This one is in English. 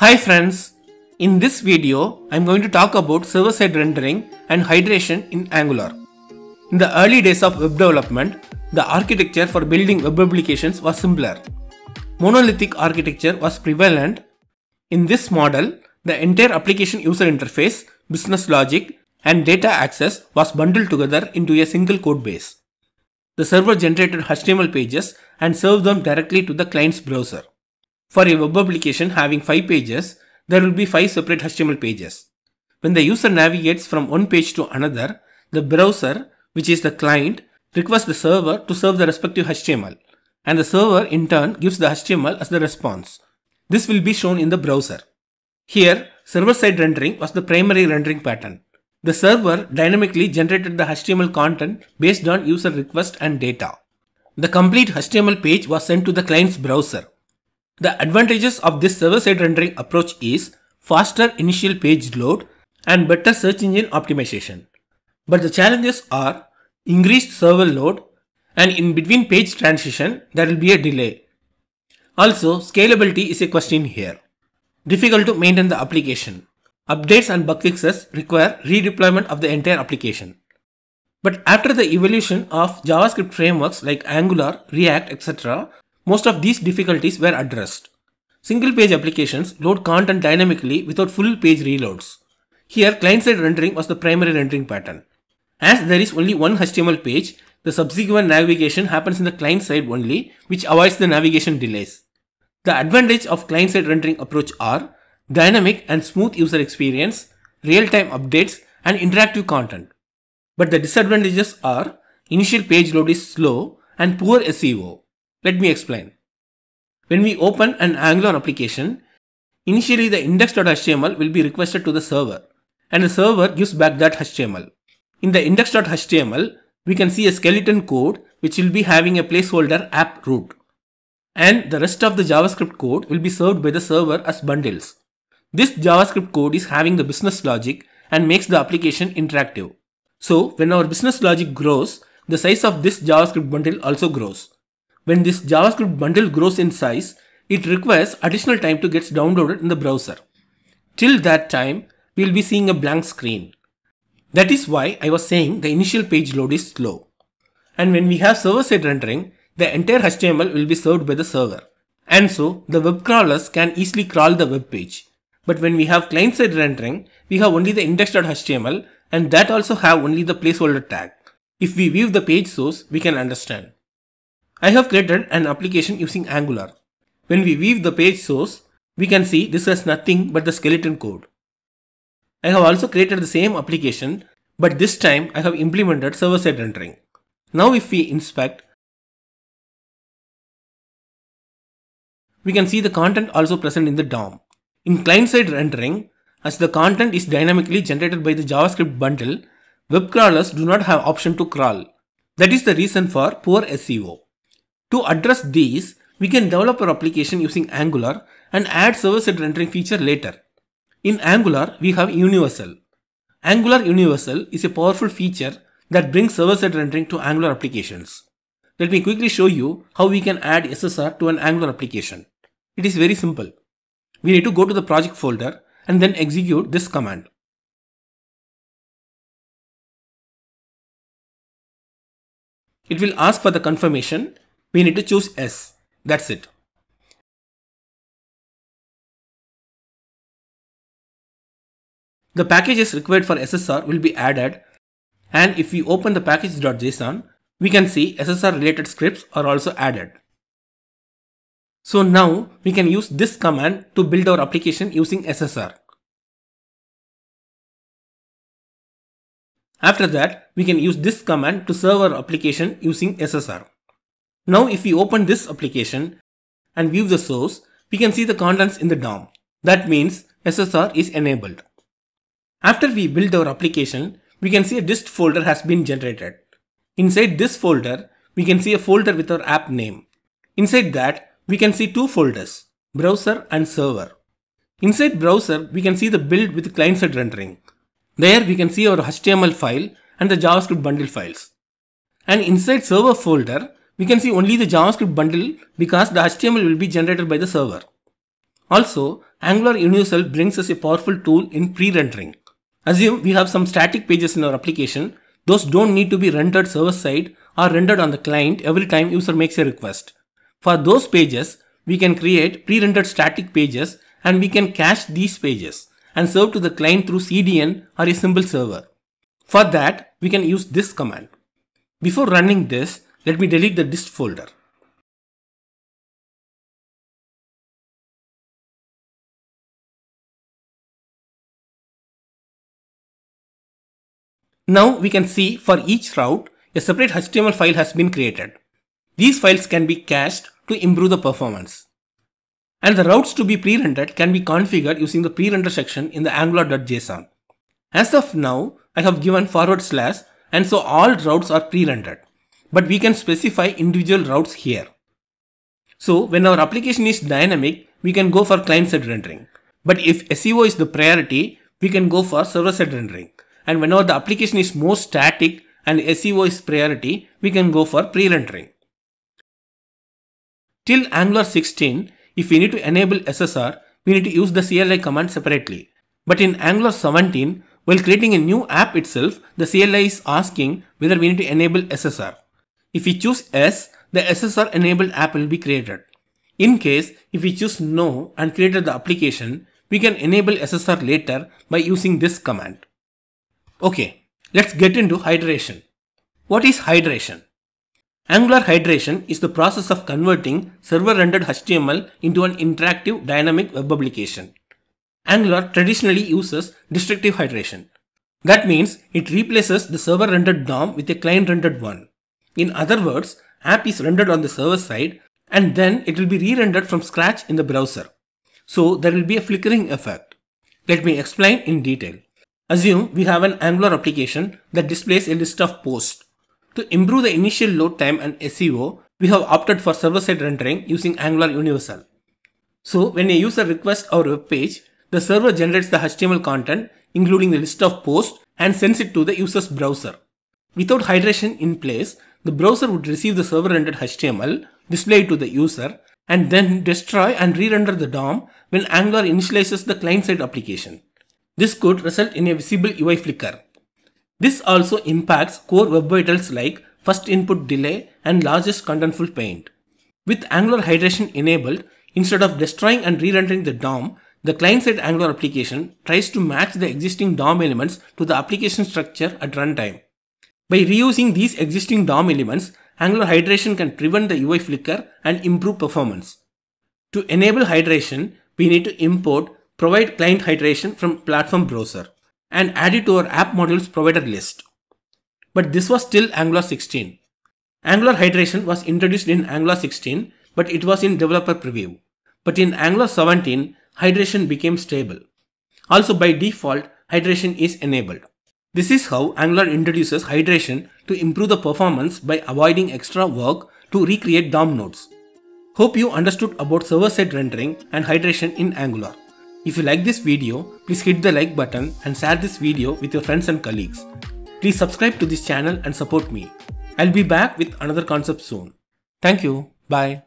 Hi friends, in this video I am going to talk about server-side rendering and hydration in Angular. In the early days of web development, the architecture for building web applications was simpler. Monolithic architecture was prevalent. In this model, the entire application user interface, business logic, and data access was bundled together into a single code base. The server generated HTML pages and served them directly to the client's browser. For a web application having 5 pages, there will be 5 separate HTML pages. When the user navigates from one page to another, the browser, which is the client, requests the server to serve the respective HTML, and the server in turn gives the HTML as the response. This will be shown in the browser. Here, server-side rendering was the primary rendering pattern. The server dynamically generated the HTML content based on user request and data. The complete HTML page was sent to the client's browser. The advantages of this server-side rendering approach is faster initial page load and better search engine optimization. But the challenges are increased server load, and in between page transition there will be a delay. Also, scalability is a question here. Difficult to maintain the application. Updates and bug fixes require redeployment of the entire application. But after the evolution of JavaScript frameworks like Angular, React, etc., most of these difficulties were addressed. Single page applications load content dynamically without full page reloads. Here, client-side rendering was the primary rendering pattern. As there is only one HTML page, the subsequent navigation happens in the client side only, which avoids the navigation delays. The advantage of client-side rendering approach are dynamic and smooth user experience, real-time updates, and interactive content. But the disadvantages are initial page load is slow and poor SEO. Let me explain. When we open an Angular application, initially the index.html will be requested to the server, and the server gives back that HTML. In the index.html, we can see a skeleton code which will be having a placeholder app root, and the rest of the JavaScript code will be served by the server as bundles. This JavaScript code is having the business logic and makes the application interactive. So when our business logic grows, the size of this JavaScript bundle also grows. When this JavaScript bundle grows in size, it requires additional time to get downloaded in the browser. Till that time, we will be seeing a blank screen. That is why I was saying the initial page load is slow. And when we have server-side rendering, the entire HTML will be served by the server. And so, the web crawlers can easily crawl the web page. But when we have client-side rendering, we have only the index.html, and that also have only the placeholder tag. If we view the page source, we can understand. I have created an application using Angular. When we view the page source, we can see this has nothing but the skeleton code. I have also created the same application, but this time I have implemented server-side rendering. Now if we inspect, we can see the content also present in the DOM. In client-side rendering, as the content is dynamically generated by the JavaScript bundle, web crawlers do not have option to crawl. That is the reason for poor SEO. To address these, we can develop our application using Angular and add server-side rendering feature later. In Angular, we have Universal. Angular Universal is a powerful feature that brings server-side rendering to Angular applications. Let me quickly show you how we can add SSR to an Angular application. It is very simple. We need to go to the project folder and then execute this command. It will ask for the confirmation. We need to choose yes. That's it. The packages required for SSR will be added, and if we open the package.json, we can see SSR related scripts are also added. So now we can use this command to build our application using SSR. After that, we can use this command to serve our application using SSR. Now if we open this application and view the source, we can see the contents in the DOM. That means SSR is enabled. After we build our application, we can see a dist folder has been generated. Inside this folder, we can see a folder with our app name. Inside that, we can see two folders, browser and server. Inside browser, we can see the build with client-side rendering. There we can see our HTML file and the JavaScript bundle files. And inside server folder, we can see only the JavaScript bundle because the HTML will be generated by the server. Also, Angular Universal brings us a powerful tool in pre-rendering. Assume we have some static pages in our application. Those don't need to be rendered server-side or rendered on the client every time user makes a request. For those pages, we can create pre-rendered static pages and we can cache these pages and serve to the client through CDN or a simple server. For that, we can use this command. Before running this, let me delete the dist folder. Now we can see for each route, a separate HTML file has been created. These files can be cached to improve the performance. And the routes to be pre-rendered can be configured using the pre-render section in the angular.json. As of now, I have given / and so all routes are pre-rendered. But we can specify individual routes here. So when our application is dynamic, we can go for client-side rendering. But if SEO is the priority, we can go for server-side rendering. And whenever the application is more static and SEO is priority, we can go for pre-rendering. Till Angular 16, if we need to enable SSR, we need to use the CLI command separately. But in Angular 17, while creating a new app itself, the CLI is asking whether we need to enable SSR. If we choose yes, the SSR enabled app will be created. In case, if we choose no and created the application, we can enable SSR later by using this command. Okay, let's get into hydration. What is hydration? Angular hydration is the process of converting server-rendered HTML into an interactive dynamic web application. Angular traditionally uses destructive hydration. That means it replaces the server-rendered DOM with a client-rendered one. In other words, app is rendered on the server side and then it will be re-rendered from scratch in the browser. So there will be a flickering effect. Let me explain in detail. Assume we have an Angular application that displays a list of posts. To improve the initial load time and SEO, we have opted for server-side rendering using Angular Universal. So when a user requests our web page, the server generates the HTML content including the list of posts and sends it to the user's browser. Without hydration in place, the browser would receive the server-rendered HTML, display it to the user, and then destroy and re-render the DOM when Angular initializes the client-side application. This could result in a visible UI flicker. This also impacts core web vitals like first input delay and largest contentful paint. With Angular hydration enabled, instead of destroying and re-rendering the DOM, the client-side Angular application tries to match the existing DOM elements to the application structure at runtime. By reusing these existing DOM elements, Angular hydration can prevent the UI flicker and improve performance. To enable hydration, we need to import provide client hydration from platform browser and add it to our app modules provider list. But this was still Angular 16. Angular hydration was introduced in Angular 16, but it was in developer preview. But in Angular 17, hydration became stable. Also by default, hydration is enabled. This is how Angular introduces hydration to improve the performance by avoiding extra work to recreate DOM nodes. Hope you understood about server-side rendering and hydration in Angular. If you like this video, please hit the like button and share this video with your friends and colleagues. Please subscribe to this channel and support me. I'll be back with another concept soon. Thank you. Bye.